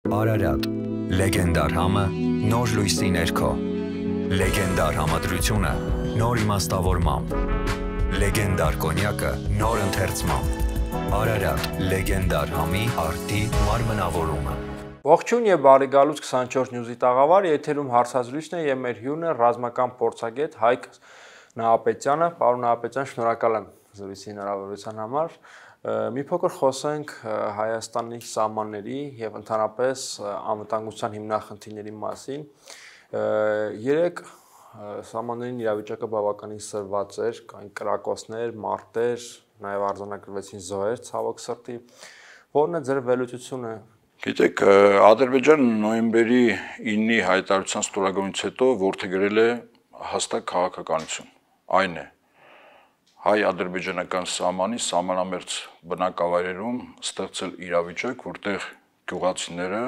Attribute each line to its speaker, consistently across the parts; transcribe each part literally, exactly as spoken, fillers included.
Speaker 1: Արարատ, լեգենդար համը, նոր լույսի ներքո, լեգենդար համադրությունը, նոր իմաստավորմամբ, լեգենդար կոնյակը, նոր ընթերցմամբ, Արարատ, լեգենդար համի արդի մարմնավորումը։
Speaker 2: Ողջույն եւ բարի գալուց քսանչորս նյուզի տաղավար, եթերում հարցազրույցն է եւ մեր հյուրն է ռազմական փորձագետ Հայկ Նահապետյանը։ Պարոն Նահապետյան, շնորհակալ եմ զրույցի հնարավորության համար։ Մի փոքր խոսենք Հայաստանի սահմանների եւ ընդհանրապես անվտանգության հիմնախնդիրների մասին։ Երեք սահմաններին իրավիճակը բավականին սրված էր, կային կրակոցներ, մարտեր, նաեւ արձանագրվեցին զոհեր, ցավոք սրտի։ Որն է ձեր վերլուծությունը։
Speaker 3: Գիտեք, Ադրբեջանը նոյեմբերի ինի հայտարարության ստորագրումից հետո որդեգրել է հստակ քաղաքականություն։ Այն է հայ-ադրբեջանական սահմանի սահմանամերձ բնակավայրերում ստեղծել իրավիճակ, որտեղ գյուղացիները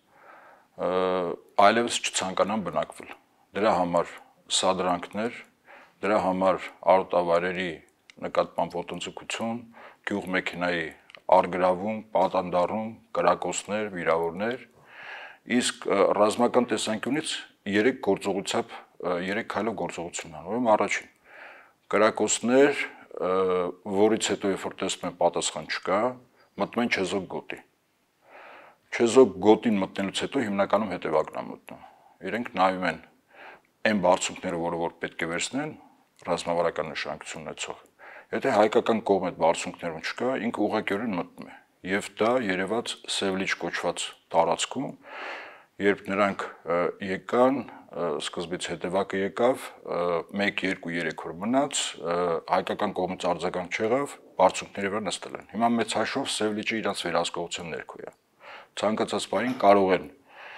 Speaker 3: այլևս չցանկանան բնակվել։ Դրա համար սադրանքներ, դրա համար արոտավայրերի նկատմամբ ոտնձգություն, գյուղմեքենայի արգրավում, պատանդառում, կրակոցներ, վիրավորներ, իսկ ռազմական տեսանկյունից երեք գործողությամբ, երեք քայլով գործողություն ան, ուրեմն առաջին կրակոցներ, որից հետո երբ որ տեսնում են պատասխան չկա, մտնում են Չեզոք գոտի։ Չեզոք գոտին մտնելուց հետո հիմնականում հետևակն է մտնում։ Իրենք նայում են այն բարձունքները, որը որ պետք է վերցնեն, ռազմավարական նշանակություն ունեցող։ Եթե հայկական կողմ այդ բարձունքներում չկա, ինքը ուղղակիորեն մտնում է։ Եվ դա երևաց Սևլիչ կոչված տարածքում, երբ նրանք եկան, սկզբից հետևակը եկավ, մեկ, երկու, երեք օր մնաց, հայկական կողմից արձագանք չեղավ, բարձունքների վրա նստել են։ Հիմա մեծ հաշվով Սևլիչը իրանց վերահսկողության ներքո է։ Ցանկացած բանի կարող են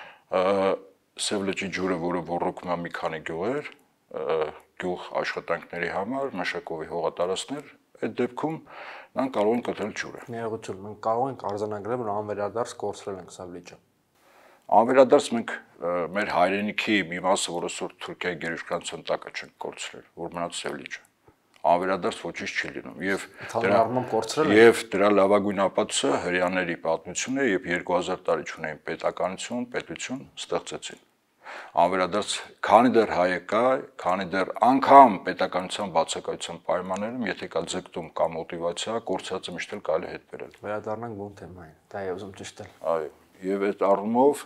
Speaker 3: Սևլիչի ջուրը, որը ոռոգում է մի քանի գյուղեր, գյուղ աշխատանքների համար, մշակովի հողատարածքներ, այդ դեպքում նրանք կարող են կտրել ջուրը։
Speaker 2: Ներողություն, մենք կարող ենք արձանագրել, որ անվերադարձ կորցրել ենք Սևլիչը։
Speaker 3: Անվերադարձ մենք մեր հայրենիքի մի մասը, որը սոր Թուրքիայի գերիշխանության տակ է չենք կորցրել, որ մնաց Սևլիչը։ Անվերադարձ ոչինչ չի լինում եւ
Speaker 2: դրա
Speaker 3: եւ դրա լավագույն ապացույցը հрьяաների պատմությունն է, երբ երկու հազար տարի չունեին պետականություն, պետություն ստեղծեցին։ Անվերադարձ քանի դեռ հայը կա, քանի դեռ անգամ պետականության բացակայության պայմաններում, եթե կա ձգտում կամ մոտիվացիա, կորցածը միշտ էլ կարելի հետ բերել։
Speaker 2: Վերադառնանք բուն թեմային։ Դա է ուզում ճշտել։
Speaker 3: Այո, եւ այդ առումով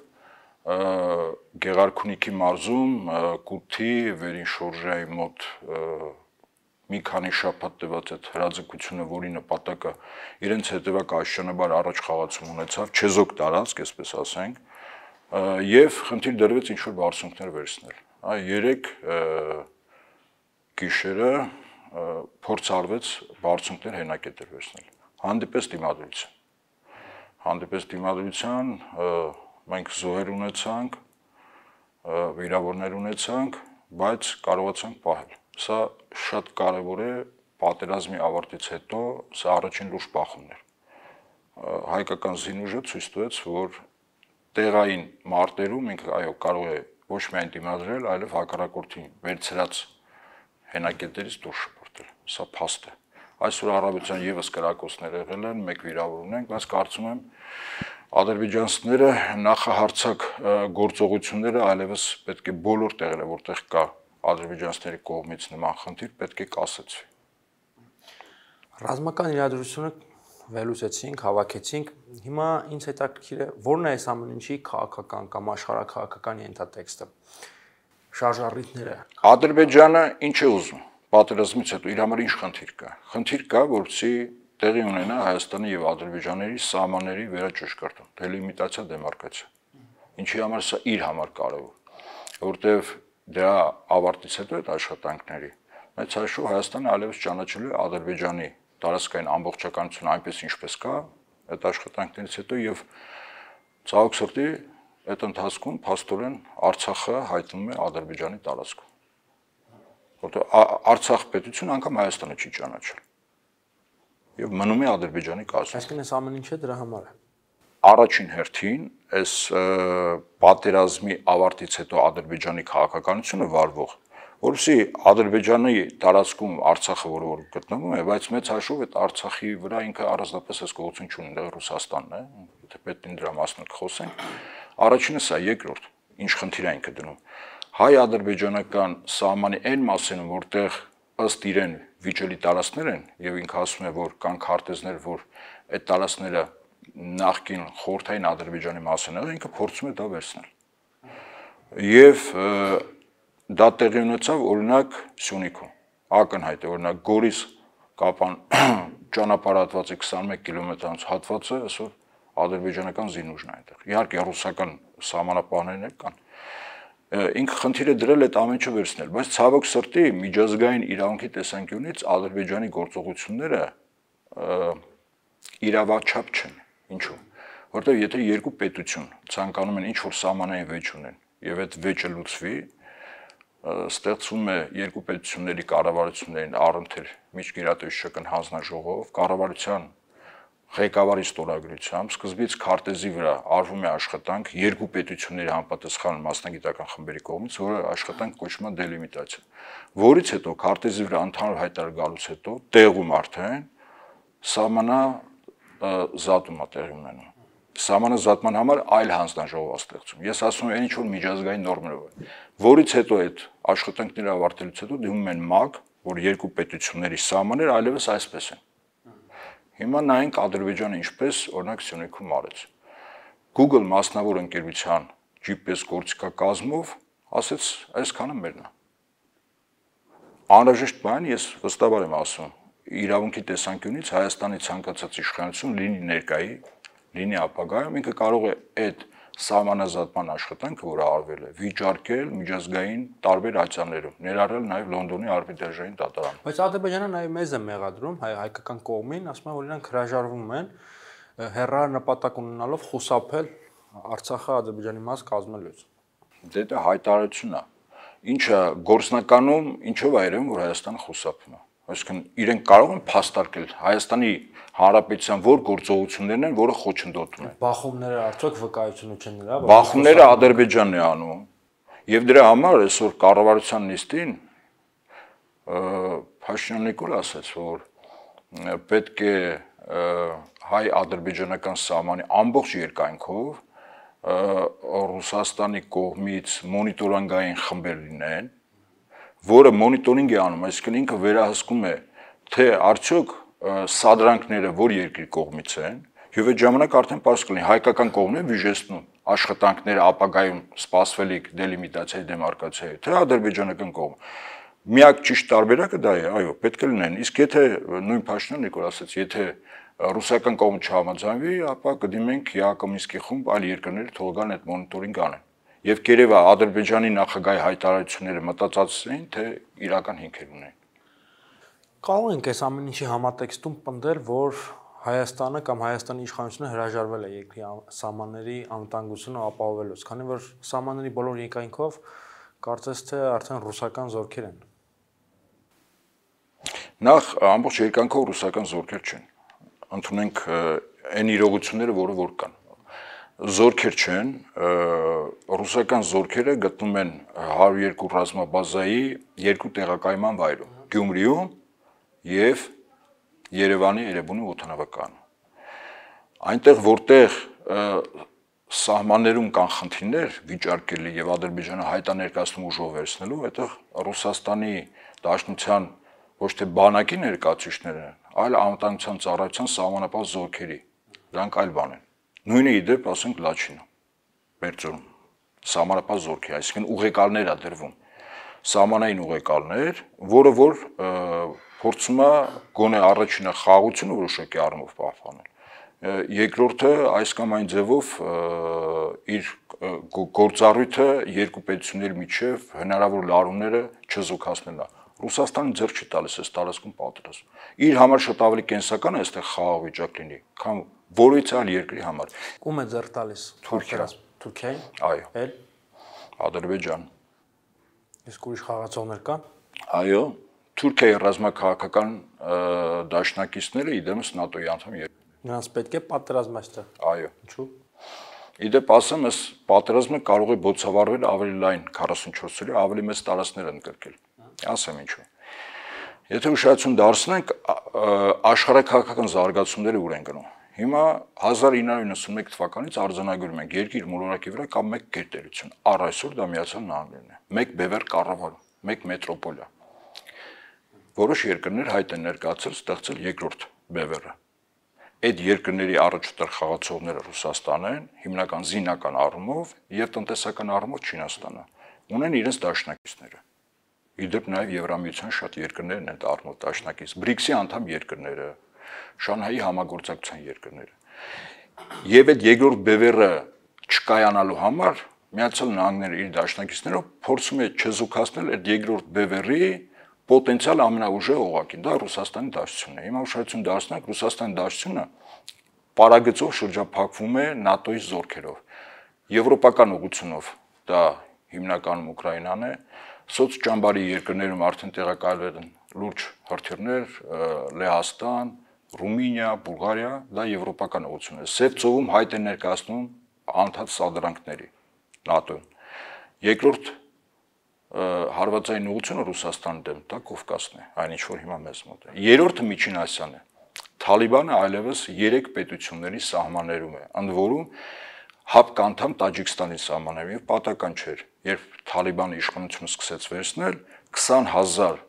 Speaker 3: Գեղարքունիքի մարզում Կութի վերին շորժայի մոտ մի քանի շաբաթ տևած այդ հրաձգությունը, որի նպատակը իրենց հետևակ աշճանաբար առաջ խաղացում ունեցավ, Չեզոք տարածք, այսպես ասենք, եւ խնդիր դրվեց ինչ որ բարձունքներ վերցնել։ Այ երեք գիշերը փորձ արվեց բարձունքներ հենակետեր վերցնել։ Հանդիպես դիմադրության։ Հանդիպես դիմադրության մենք զոհեր ունեցանք, վիրավորներ ունեցանք, բայց կարողացանք պահել։ Սա շատ կարևոր է պատերազմի ավարտից հետո, սա առաջին լուրջ բախումն էր։ Հայկական զինուժը ցույց տվեց, որ տեղային մարտերում ինքը այո կարող է ոչ միայն դիմադրել, այլև հակառակորդին վերցրած հենակետերից դուրս շպրտել։ Սա փաստ է։ Այսօր առավոտյան եւս կրակոցներ եղել են, մեկ վիրավոր ունենք, բայց կարծում եմ ադրբեջանցիները նախահարցակ գործողությունները այլևս պետք է բոլոր տեղերը, որտեղ կա ադրբեջանցիների կողմից նման խնդիր, պետք է կասեցվի։
Speaker 2: Ռազմական իրադրությունը վերլուծեցինք, հավաքեցինք։ Հիմա ինձ հետաքրքիր է, որն է այս ամեն ինչի քաղաքական կամ աշխարհաքաղաքական ենթատեքստը։ Շարժառիթները։
Speaker 3: Ադրբեջանը ինչ է ուզում։ Պատերազմից հետո իր համար ինչ խնդիր կա։ Խնդիր կա, որպեսզի տեղի ունենա Հայաստանի եւ Ադրբեջաների սահմանների վերաճշգրտում, դելիմիտացիա, դեմարկացիա։ Ինչի համար սա իր համար կարևոր, որտեւ դրա ավարտից հետո այդ աշխատանքների մեծ հաշվով Հայաստանը այլևս ճանաչելու է Ադրբեջանի տարածքային ամբողջականությունը այնպես ինչպես կա, այդ աշխատանքներից հետո եւ ցավոք սրտի այդ ընթացքում փաստորեն Արցախը հայտնվում է Ադրբեջանի տարածքում։ Որտեղ Արցախ պետություն անգամ Հայաստանը չի ճանաչել։ Եվ մնում է Ադրբեջանի կազմում։
Speaker 2: Այսինքն այս ամեն ինչը դրա համար է։
Speaker 3: Առաջին հերթին այս պատերազմի ավարտից հետո Ադրբեջանի քաղաքականությունը վարվող, որովհետեւ Ադրբեջանի տարածքում Արցախը որը որ գտնվում է, բայց մեծ հաշվով այդ Արցախի վրա ինքը առանձնապես այս գողություն չունի, դա Ռուսաստանն է, եթե պետք է դրա մասին խոսենք, Առաջինը սա, երկրորդ, ինչ խնդիր է ինքը դնում։ Հայ-ադրբեջանական սահմանի այն մասերն, որտեղ ըստ իրեն վիճելի տարածքներ են, եւ ինքը ասում է, որ կան քարտեզներ, որ այդ տարածքները նախկին խորհրդային Ադրբեջանի մասն են, ինքը փորձում է դա վերցնել։ Եվ դա տեղի ունեցավ օրինակ Սյունիքում, ակնհայտ է, օրինակ Գորիս Կապան ճանապարհատվածի քսանմեկ կիլոմետրանոց հատվածը այսօր ադրբեջանական զինուժն է այնտեղ։ Իհարկե ռուսական սահմանապահներն կան։ Ինքը խնդիրը դրել այդ ամեն ինչը վերցնել, բայց ցավոք սրտի միջազգային իրավունքի տեսանկյունից Ադրբեջանի գործողությունները իրավաչափ չեն։ Ինչու՞։ Որտեղ եթե երկու պետություն ցանկանում են ինչ-որ սահմանային վեճ ունեն, եւ այդ վեճը լուծվի, ստեղծվում է երկու պետությունների կառավարություններին առընթեր միջգերատեսչական հանձնաժողով, կառավարության ղեկավարի ստորագրությամբ, սկզբից քարտեզի վրա արվում է աշխատանք երկու պետությունների համապատասխան մասնագիտական խմբերի կողմից, որը աշխատանք կոչվում է դելիմիտացիա, որից հետո քարտեզի վրա ընդհանուր հայտարար գալուց հետո տեղում արդեն սահմանա զատում է տեղի ունենում։ Սահմանազատման համար այլ հանձնաժողով է ստեղծում։ Ես ասում եմ, ինչ որ միջազգային նորմերով, որից հետո այդ աշխատանքները ավարտելուց հետո դիմում են ՄԱԿ, որ երկու պետությունների սահմանները այլևս այսպես են։ Հիմա նայենք Ադրբեջանը ինչպես օրինակ Սյունիքում արեց։ Google մասնավոր ընկերության G P S գործիքակազմով ասեց, այսքանը մերն է։ Անհրաժեշտ բան, ես վստահաբար եմ ասում, իրավունքի տեսանկյունից Հայաստանի ցանկացած իշխանություն լինի ներկայի, լինի ապագայում, ինքը կարող է այդ սահմանազատման աշխատանքը, որը արվել է, վիճարկել միջազգային տարբեր ացաններում, ներառյալ նաև Լոնդոնի արբիտրաժային դատարանը։
Speaker 2: Բայց Ադրբեջանը նաև մեզ է մեղադրում, հայ հայկական կողմին, ասում են, որ իրանք հրաժարվում են հեռար նպատակ ունենալով խուսափել Արցախը Ադրբեջանի մաս կազմելուց։
Speaker 3: Դե դա հայտարարություն է։ Ինչը գործնականում ինչով է երևում, որ Հայաստանը խուսափում է։ Այսինքն իրենք կարող են փաստարկել Հայաստանի Հանրապետության որ գործողություններն են, որը խոչընդոտում են։
Speaker 2: Բախումները արդյոք վկայություն չեն նրա։
Speaker 3: Բախումները Ադրբեջանն է անում։ Եվ դրա համար այսօր կառավարության նիստին Փաշինյան Նիկոլ ասաց, որ պետք է հայ-ադրբեջանական սահմանի ամբողջ երկայնքով Ռուսաստանի կողմից մոնիտորինգային խմբեր լինեն, որը մոնիտորինգ է անում, այսինքն ինքը վերահսկում է, թե արդյոք սադրանքները որ երկրի կողմից են, եւ այդ ժամանակ արդեն պարզ կլինի հայկական կողմն է վիժեցնում աշխատանքները ապագայում սպասվելիք դելիմիտացիայի դեմարկացիայի, թե ադրբեջանական կողմը։ Միակ ճիշտ տարբերակը դա է, այո, պետք է լինեն։ Իսկ եթե նույն Փաշինյան Նիկոլ ասաց, եթե ռուսական կողմը չհամաձայնվի, ապա կդիմենք Յակոմինսկի խումբ այլ երկրները թող գան այդ մոնիտորինգ անեն։ Եվ կերևա Ադրբեջանի նախագահի հայտարարությունները մտածած էին, թե իրական հիմքեր ունեն։
Speaker 2: Կարող ենք այս ամեն ինչի համատեքստում պնդել, որ Հայաստանը կամ Հայաստանի իշխանությունը հրաժարվել է երկրի սահմանների անվտանգությունը ապահովելուց, քանի որ սահմանների բոլոր երկայնքով կարծես թե արդեն ռուսական զորքեր են։
Speaker 3: Նախ ամբողջ երկայնքով ռուսական զորքեր չեն։ Ընդունենք այն իրողությունները, որը որ կան։ Զորքեր չեն, ռուսական զորքերը գտնում են հարյուր երկու ռազմաբազայի երկու տեղակայման վայրում՝ Գյումրիում եւ Երևանի Էրեբունի օդանավակայանում։ Այնտեղ, որտեղ սահմաններում կան խնդիրներ վիճարկելի եւ Ադրբեջանը հայտա ներկայացնում ուժով վերցնելու, այդտեղ Ռուսաստանի Դաշնության ոչ թե բանակի ներկայացուցիչները, այլ անվտանգության ծառայության սահմանապահ զորքերի, դրանք այլ բան են։ Նույնը իդեպ, ասենք, Լաչինում, Բերձորում, սահմանապահ զորքի, այսինքն ուղեկալներ է դրվում, սահմանային ուղեկալներ, որը որ փորձում է գոնե առաջինը խաղաղությունը որոշակի առումով պահպանել։ Երկրորդը այս կամ այն ձևով իր գործառույթը երկու պետությունների միջև հնարավոր լարումները չզոքացնելն է։ Ռուսաստանը ձեռք չի տալիս այս տարածքում պատերազմ։ Իր համար շատ ավելի կենսական է այստեղ խաղաղ վիճակ լինի, քան որից այլ երկրի համար։
Speaker 2: Ում է ձեռք տալիս։
Speaker 3: Թուրքիան։
Speaker 2: Թուրքիային։
Speaker 3: Այո։
Speaker 2: Էլ
Speaker 3: Ադրբեջան։
Speaker 2: Իսկ ուրիշ խաղացողներ կան։
Speaker 3: Այո, Թուրքիայի ռազմաքաղաքական դաշնակիցները իդեմս ՆԱՏՕ-ի անդամ երկրներ։
Speaker 2: Նրանց պետք է պատերազմ այստեղ։
Speaker 3: Այո։
Speaker 2: Ինչու՞։
Speaker 3: Իդեպ ասեմ, այս պատերազմը կարող է բոցավառվել ավելի լայն քառասունչորս ծրի, ավելի մեծ տարածքներ ընդգրկել։ Ասեմ ինչու։ Եթե ուշադրություն դարձնենք, աշխարհաքաղաքական զարգացումները ուր են գնում։ Հիմա հազար ինը հարյուր նվսանմեկ թվականից արձանագրում ենք երկիր մոլորակի վրա կամ մեկ գերտերություն։ Առ այսօր դա Միացյալ Նահանգներն է։ Մեկ բևեռ կառավարում, մեկ մետրոպոլիա։ Որոշ երկրներ հայտ են ներկայացել ստեղծել երկրորդ բևեռը։ Այդ երկրների առաջատար խաղացողները Ռուսաստանն են, հիմնական զինական առումով եւ տնտեսական առումով Չինաստանը։ Ունեն իրենց դաշնակիցները։ Իդեպ նաեւ Եվրամիության շատ երկրներն են դառնում դաշնակից, բրիքսի անդամ երկրները, Շանհայի համագործակցության երկրները։ Եվ այդ երկրորդ բևեռը չկայանալու համար Միացյալ Նահանգները իր դաշնակիցներով փորձում է չզուգացնել այդ երկրորդ բևեռի պոտենցիալ ամենաուժեղ օղակին, դա Ռուսաստանի դաշնությունն է։ Հիմա ուշադրություն դարձնենք, Ռուսաստանի դաշնությունը պարագծով շրջափակվում է ՆԱՏՕ-ի զորքերով։ Եվրոպական ուղղությունով դա հիմնականում Ուկրաինան է, սոցճամբարի երկրներում արդեն տեղակայվել են լուրջ հրթիռներ, Լեհաստան, Ռումինիա, Բուլղարիա, դա եվրոպական ուղղություն է։ Սև ծովում հայտ է ներկայացնում անդադ սադրանքների ՆԱՏՕ-ն։ Երկրորդ հարվածային ուղղությունը Ռուսաստանի դեմ, դա Կովկասն է, այն ինչ որ հիմա մեզ մոտ է։ Երրորդը Միջին Ասիան է։ Թալիբանը այլևս երեք պետությունների սահմաններում է, ընդ որում հապկանդամ Տաջիկստանի սահմաններում եւ պատական չէր, երբ Թալիբանը իշխանությունը սկսեց վերցնել, քսան հազար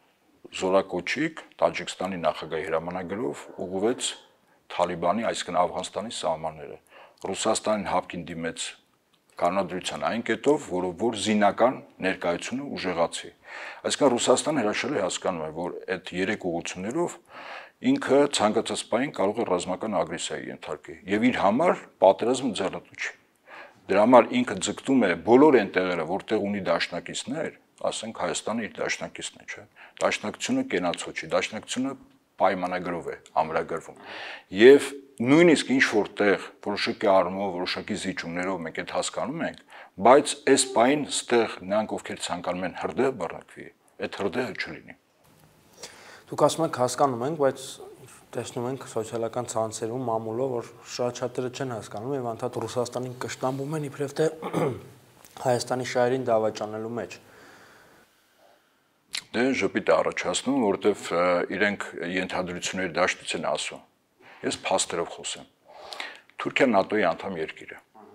Speaker 3: զորակոչիկ Տաջիկստանի նախագահի հրամանագրով ուղղվեց Թալիբանի, այսինքն Աֆղանստանի սահմանները։ Ռուսաստանին հապկին դիմեց կանոնադրության այն կետով, որով որ զինական ներկայությունը ուժեղացի։ Այսինքն Ռուսաստանը հրաշալի հասկանում է, որ այդ երեք ուղղություններով ինքը ցանկացած պահին կարող է ռազմական ագրեսիայի ենթարկի եւ իր համար պատերազմը ձեռնտու չի։ Դրա համար ինքը ձգտում է բոլոր այն տեղերը, որտեղ ունի դաշնակիցներ, ասենք Հայաստանը իր դաշնակիցն է, չէ՞։ Դաշնակցությունը կենացո չի, դաշնակցությունը պայմանագրով է ամրագրվում։ Եվ նույնիսկ ինչ որտեղ որոշակի առումով, որոշակի զիջումներով մենք այդ հասկանում ենք, բայց այս պայն ստեղ նրանք ովքեր ցանկանում են հրդեհ բռնկվի, այդ հրդեհը չլինի։
Speaker 2: Դուք ասում եք հասկանում ենք, բայց տեսնում ենք սոցիալական ցանցերում մամուլով, որ շատ շատերը չեն հասկանում եւ անդադ Ռուսաստանին կշտամբում են իբրև թե Հայաստանի շահերին դավաճանելու մեջ։
Speaker 3: Դե ժպիտ առաջացնում, որովհետեւ իրենք ենթադրությունների դաշտից են ասում։ Ես փաստերով խոսեմ։ Թուրքիան ՆԱՏՕ-ի անդամ երկիր է։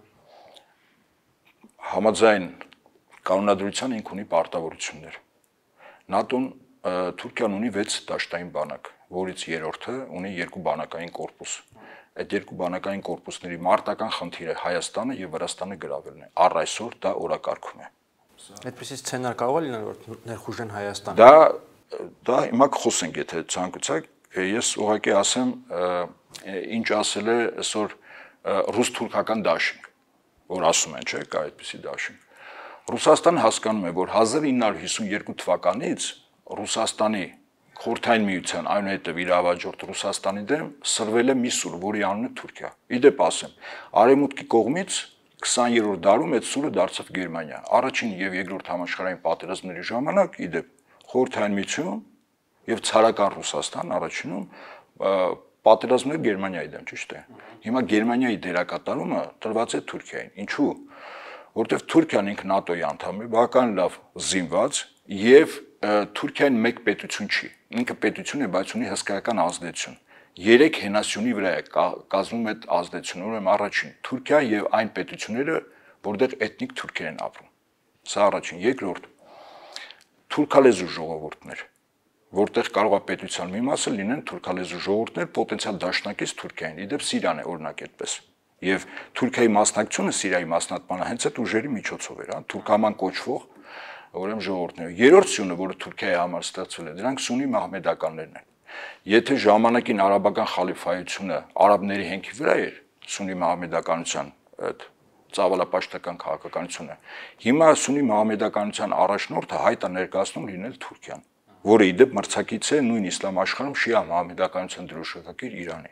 Speaker 3: Համաձայն կանոնադրության ինք ունի պարտավորություններ։ ՆԱՏՕ-ն Թուրքիան ունի վեց դաշտային բանակ, որից երրորդը ունի երկու բանակային կորպուս։ Այդ երկու բանակային կորպուսների մարտական խնդիրը Հայաստանը եւ Վրաստանը գրավելն է։ Առ այսօր դա օրակարգում է։
Speaker 2: Այդպիսի սցենար կարող է լինել, որ ներխուժեն Հայաստանը։
Speaker 3: Դա դա հիմա խոսենք, եթե ցանկացեք, ես ուղղակի ասեմ, ինչ ասել է այսօր ռուս-թուրքական դաշինք, որ ասում են, չէ՞, կա այդպիսի դաշինք։ Ռուսաստանը հասկանում է, որ հազար ինը հարյուր հիսունյերկու թվականից Ռուսաստանի Խորհրդային Միության, այնուհետև իր ավաջորդ Ռուսաստանի դեմ սրվել է մի սուր, որի անունը Թուրքիա։ Իդեպ ասեմ, Արևմուտքի կողմից քսաներորդ դարում այդ սուրը դարձավ Գերմանիա։ Առաջին եւ երկրորդ համաշխարհային պատերազմների ժամանակ իդեպ Խորհրդային Միություն եւ ցարական Ռուսաստան առաջինում պատերազմներ Գերմանիայի դեմ, ճիշտ է։ Հիմա Գերմանիայի դերակատարումը տրված է Թուրքիային։ Ինչու՞։ Որտեւ Թուրքիան ինքը ՆԱՏՕ-ի անդամ է, բավական լավ զինված եւ Թուրքիան մեկ պետություն չի։ Ինքը պետություն է, բայց ունի հսկայական ազդեցություն։ Երեք հենասյունի վրա է կազմում այդ ազդեցությունը, ուրեմն առաջին Թուրքիա եւ այն պետությունները, որտեղ էթնիկ թուրքեր են ապրում։ Սա առաջին, երկրորդ թուրքալեզու ժողովուրդներ, որտեղ կարող է պետության մի մասը լինեն թուրքալեզու ժողովուրդներ, պոտենցիալ դաշնակից Թուրքիային։ Իդեպ Սիրիան է օրինակ այդպես։ Եվ Թուրքիայի մասնակցությունը Սիրիայի մասնատմանը հենց այդ ուժերի միջոցով էր, հա, թուրքաման կոչվող ուրեմն ժողովուրդները։ Երրորդ սյունը, որը Թուրքիայի համար ստեղծվել է, դրանք սունի մահմեդականներն են։ Եթե ժամանակին արաբական խալիֆայությունը արաբների հենքի վրա էր, սունի մահմեդականության այդ ծավալապաշտական քաղաքականությունը, հիմա սունի մահմեդականության առաջնորդը հայտ է ներկայացնում լինել Թուրքիան, որը իդեպ մրցակից է նույն իսլամ աշխարհում շիա մահմեդականության դրոշակակիր Իրանի։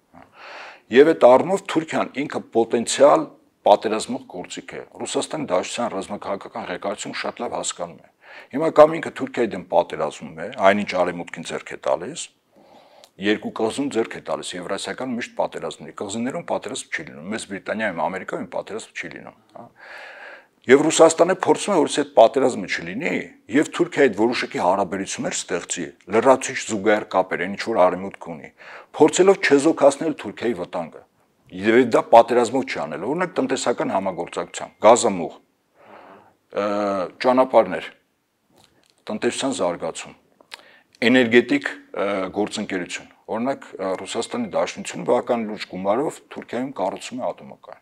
Speaker 3: Եվ այդ առումով Թուրքիան ինքը պոտենցիալ պատերազմող գործիք է։ Ռուսաստանի Դաշնության ռազմաքաղաքական ղեկավարությունը շատ լավ հասկանում է։ Հիմա կամ ինքը Թուրքիայի դեմ պատերազմում է, այնինչ արևմուտքին ձեռք է տալիս, երկու կղզում ձեռք է տալիս, Եվրասիական միշտ պատերազմների, կղզիներում պատերազմ չի լինում, Մեծ Բրիտանիայում, Ամերիկայում պատերազմ չի լինում, հա։ Եվ Ռուսաստանը փորձում է որպես այդ պատերազմը չլինի, եւ Թուրքիայի հետ որոշակի հարաբերություններ ստեղծի, լրացուցիչ զուգահեռ կապեր, ինչ որ արևմուտք ունի, փորձելով չեզոքացնել Թուրքիայի վտանգը։ Եվ դա պատերազմով չի անել, օրինակ տնտեսական համագործակցության, գազամուղ, ճանապարհներ, տնտեսության զարգացում, էներգետիկ գործընկերություն։ Օրինակ Ռուսաստանի Դաշնությունը բավական լուրջ գումարով Թուրքիայում կառուցում է ատոմակայան։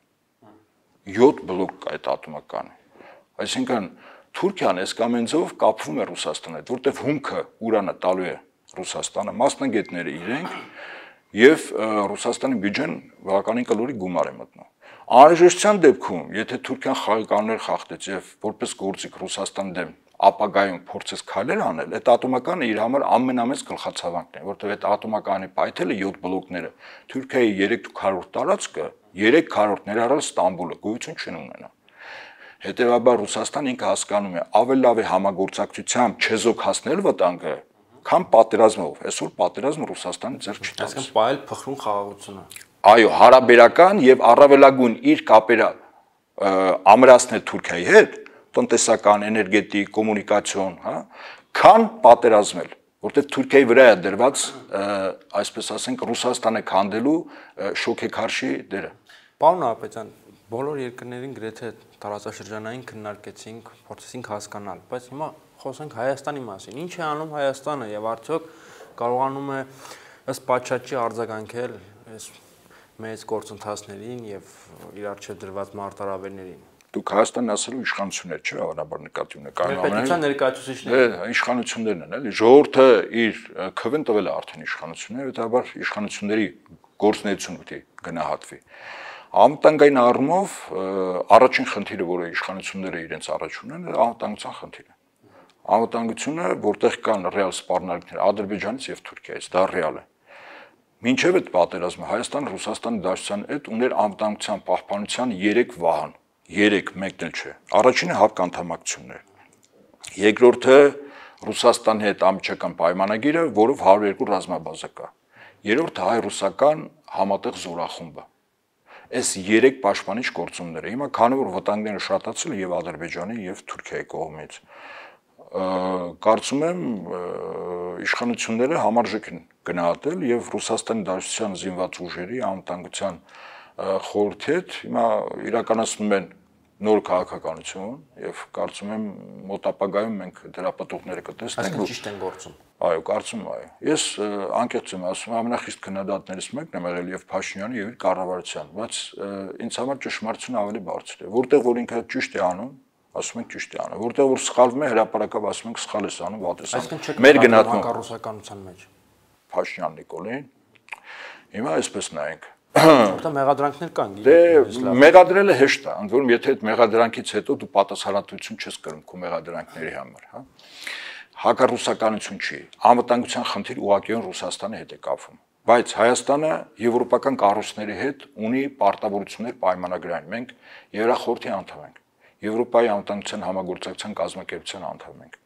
Speaker 3: յոթ բլոկ կա այդ ատոմականը։ Այսինքն Թուրքիան էսկամենձով կապվում է Ռուսաստանի հետ, որտեղ հումքը ուրանը տալու է Ռուսաստանը, մասնագետները իրենք եւ Ռուսաստանի բյուջեն բավականին կլորի գումար է մտնում։ Անհրաժեշտության դեպքում, եթե Թուրքիան խաղի կանոններ խախտեց եւ որպես գործիք Ռուսաստանի դեմ ապագայում փորձեց քայլեր անել, այդ ատոմականը իր համար ամենամեծ գլխացավանքն է, որտեղ այդ ատոմականի պայթելը յոթ բլոկները Թուրքիայի երեք քառորդ տարածքը երեք քառորդ ներառյալ Ստամբուլը գոյություն չեն ունենա։ Հետևաբար Ռուսաստանը ինքը հասկանում է ավելի լավ է համագործակցությամբ չեզոքացնել վտանգը, քան պատերազմով։ Այսօր պատերազմը Ռուսաստանի ձեռք չի տալիս։
Speaker 2: Այսինքն պայել փխրուն խաղաղությունը։
Speaker 3: Այո, հարաբերական եւ առավելագույն իր կապերը ամրացնել Թուրքիայի հետ, տնտեսական, էներգետիկ, կոմունիկացիոն, հա, քան պատերազմել, որտեղ Թուրքիայի վրա է դրված, այսպես ասենք, Ռուսաստանը քանդելու շոքեքարշի դերը։
Speaker 2: Պարոն Նահապետյան, բոլոր երկրներին գրեթե տարածաշրջանային քննարկեցինք, փորձեցինք հասկանալ, բայց հիմա խոսենք Հայաստանի մասին։ Ինչ է անում Հայաստանը եւ արդյոք կարողանում է ըստ պատշաճի արձագանքել այս մեծ գործընթացներին եւ իր առջեւ դրված մարտահրավերներին։
Speaker 3: Դուք Հայաստանն ասելու իշխանություններ չէ, հավանաբար նկատի ունեք կանոններ։
Speaker 2: Պետության ներկայացուցիչներ։
Speaker 3: Դե իշխանություններն են, էլի, ժողովուրդը իր քվեն տվել է արդեն իշխանությունները, հետաբար իշխանությունների գործունեությունը պետք է գնահատվի։ Անվտանգային առումով առաջին խնդիրը, որը իշխանությունները իրենց առաջ ունեն, անվտանգության խնդիրը։ Անվտանգությունը, որտեղ կան ռեալ սպառնալիքներ Ադրբեջանից եւ Թուրքիայից, դա ռեալ է։ Մինչև այդ պատերազմը Հայաստանը Ռուսաստանի Դաշնության հետ ուներ անվտանգության պահպանության երեք վահան, երեք, մեկն էլ չէ։ Առաջինը հականդամակցությունն է։ Երկրորդը Ռուսաստանի հետ ամիջական պայմանագիրը, որով հարյուր երկու ռազմաբազա կա։ Երրորդը հայ-ռուսական համատեղ զորախումբը։ Այս երեք պաշտպանիչ գործոնները հիմա քանի որ վտանգները շատացել եւ Ադրբեջանի եւ Թուրքիայի կողմից կարծում եմ իշխանությունները համարժեք են գնահատել եւ Ռուսաստանի Դաշնության զինված ուժերի անվտանգության խորհրդի հետ հիմա իրականացնում են նոր քաղաքականություն եւ կարծում եմ մոտ ապագայում մենք դրա պատողները կտեսնենք։
Speaker 2: Այսինքն ճիշտ են գործում։
Speaker 3: Այո, կարծում եմ, այո։ Ես անկեղծ եմ ասում, ամենախիստ քննադատներից մեկն եմ եղել եւ Փաշինյանի եւ իր կառավարության, բայց ինձ համար ճշմարտությունը ավելի բարձր է։ Որտեղ որ ինքը ճիշտ է անում, ասում ենք ճիշտ է անում։ Որտեղ որ սխալվում է, հրապարակավ ասում ենք սխալ ես անում, վատ ես անում։ Մեր գնահատումը
Speaker 2: ռուսականության մեջ։
Speaker 3: Փաշինյան Նիկոլին։ Հիմա այսպես նայենք։
Speaker 2: Որտեղ մեղադրանքներ կան։
Speaker 3: Դե մեղադրելը հեշտ է, ընդ որում եթե այդ մեղադրանքից հետո դու պատասխանատվություն չես կրում քո մեղադրանքների համար, հա։ Հակառուսականություն չի, անվտանգության խնդիր ուղղակիորեն Ռուսաստանի հետ է կապվում, բայց Հայաստանը եվրոպական կառույցների հետ ունի պարտավորություններ պայմանագրային, մենք Եվրախորհրդի անդամ ենք, Եվրոպայի անվտանգության համագործակցության կազմակերպության անդամ ենք։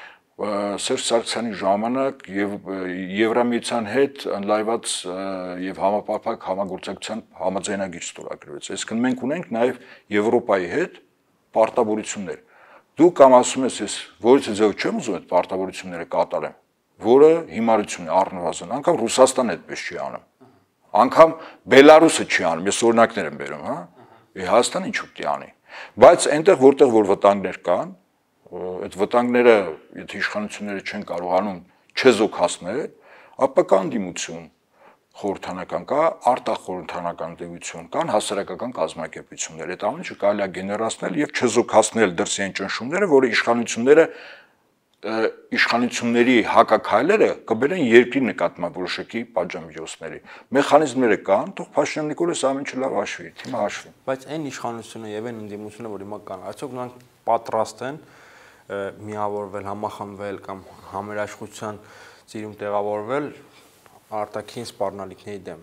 Speaker 3: Սերժ Սարգսյանի ժամանակ եւ Եվրամիության հետ ընդլայնված եւ համապարփակ համագործակցության համաձայնագիր ստորագրվեց։ Այսինքն մենք ունենք նաեւ Եվրոպայի հետ պարտավորություններ։ Դու կամ ասում ես, ես որից ձեւ չեմ ուզում այդ պարտավորությունները կատարեմ, որը հիմարություն է առնվազն, անգամ Ռուսաստանը այդպես չի անում։ Անգամ Բելարուսը չի անում, ես օրինակներ եմ բերում, հա։ Հայաստանը ինչ ուտի անի։ Բայց այնտեղ որտեղ որ վտանգներ կան, այդ վտանգները, եթե իշխանությունները չեն կարողանում չեզոքացնել, ապա կան դիմություն խորհրդանական կա, արտախորհրդանական դեպություն կան հասարակական կազմակերպություններ։ Այդ ամենը կարելի է գեներացնել եւ չեզոքացնել դրսի այն ճնշումները, որը իշխանությունները իշխանությունների հակաքայլերը կբերեն երկրի նկատմամբ որոշակի պատժամիջոցների։ Մեխանիզմները կան, թող Փաշինյան Նիկոլս ամեն ինչ լավ հաշվի, թիմը հաշվի։
Speaker 2: Բայց այն իշխանությունը եւ այն ընդդիմությունը, որ հիմա կան, այսօք նրանք պատրաստ են միավորվել, համախմբվել կամ համերաշխության ծիրում տեղավորվել արտաքին սպառնալիքների դեմ։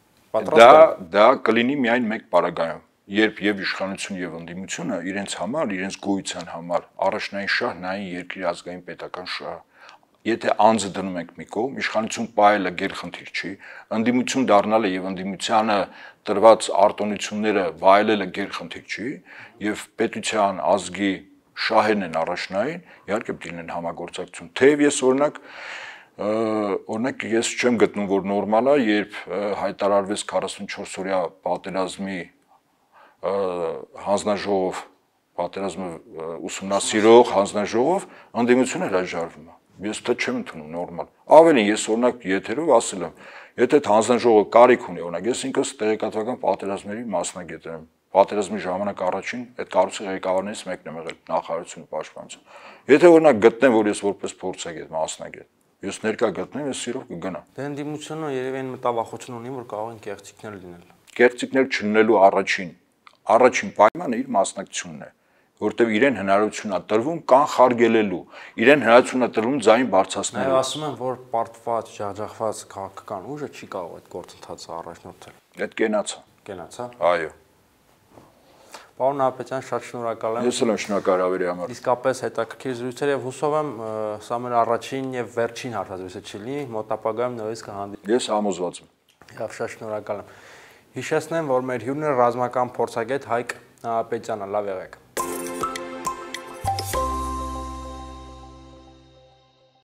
Speaker 3: Դա դա կլինի միայն մեկ պարագայում, երբ եւ իշխանություն եւ ընդդիմությունը իրենց համար, իրենց գոյության համար առաջնային շահ նային երկրի ազգային պետական շահ, եթե անձը դնում ենք մի կողմ, իշխանություն պահելը գերխնդիր չի, ընդդիմություն դառնալը եւ ընդդիմությանը տրված արտոնությունները վայելելը գերխնդիր չի, եւ պետության ազգի շահերն են առաջնային, իհարկե պետք է լինեն համագործակցություն։ Թեև ես օրինակ օրինակ ես չեմ գտնում, որ նորմալ է, երբ հայտարարվեց քառասունչորս օրյա պատերազմի հանձնաժողով, պատերազմը ուսումնասիրող հանձնաժողով, ընդդիմությունը հրաժարվում է։ Ես դա չեմ ընդունում նորմալ։ Ավելին ես օրինակ եթերով ասել եմ, եթե հանձնաժողովը կարիք ունի, օրինակ ես ինքս տեղեկատվական պատերազմների մասնագետ եմ։ Պատերազմի ժամանակ առաջին այդ կառույցի ղեկավարներից մեկն եմ եղել նախարարությունը պաշտպանության։ Եթե օրինակ գտնեմ, որ ես որպես փորձագետ, մասնագետ, ես ներկա գտնեմ, ես սիրով կգնամ։
Speaker 2: Դե ընդդիմությունը երևի այն մտավախություն ունի, որ կարող են կեղծիքներ լինել։
Speaker 3: Կեղծիքներ չլինելու առաջին առաջին պայմանը իր մասնակցությունն է, որտեղ իրեն հնարավորություն է տրվում կանխարգելելու, իրեն հնարավորություն է տրվում ձայն բարձրացնելու։
Speaker 2: Նաև ասում են, որ պարտված, ջախջախված քաղաքական ուժը չի կարող այդ գործընթացը առաջնորդել։
Speaker 3: Այդ կենաց է։
Speaker 2: Կենաց, հա։
Speaker 3: Այո։
Speaker 2: Պարոն Նահապետյան, շատ շնորհակալ եմ։
Speaker 3: Ես էլ եմ շնորհակալ հավերի համար։
Speaker 2: Իսկապես հետաքրքիր զրույցեր եւ հուսով եմ սա մեր առաջին եւ վերջին հարցազրույցը չի լինի, մոտ ապագայում նորից կհանդիպենք։
Speaker 3: Ես համոզված եմ։
Speaker 2: Եվ շատ շնորհակալ եմ։ Հիշեցնեմ, որ մեր հյուրն է ռազմական փորձագետ Հայկ Նահապետյանը, լավ եղեք։